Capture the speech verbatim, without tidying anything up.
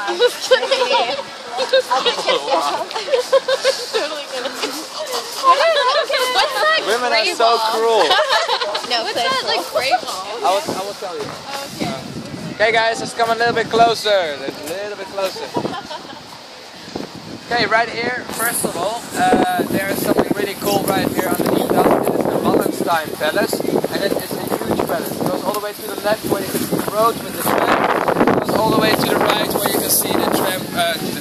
Maybe I'll be kiss you. Totally gonna. What's that? Women are gray so ball? cruel. No, What's that like gray ball? I will, I will tell you. Okay. Okay guys, let's come a little bit closer. A little bit closer. Okay, right here, first of all, uh, there is something really cool right here underneath us. It is the Wallenstein Palace, and it is a huge palace. It goes all the way to the left where you can see the road with the tram. It goes all the way to the right where you can see the tram, uh,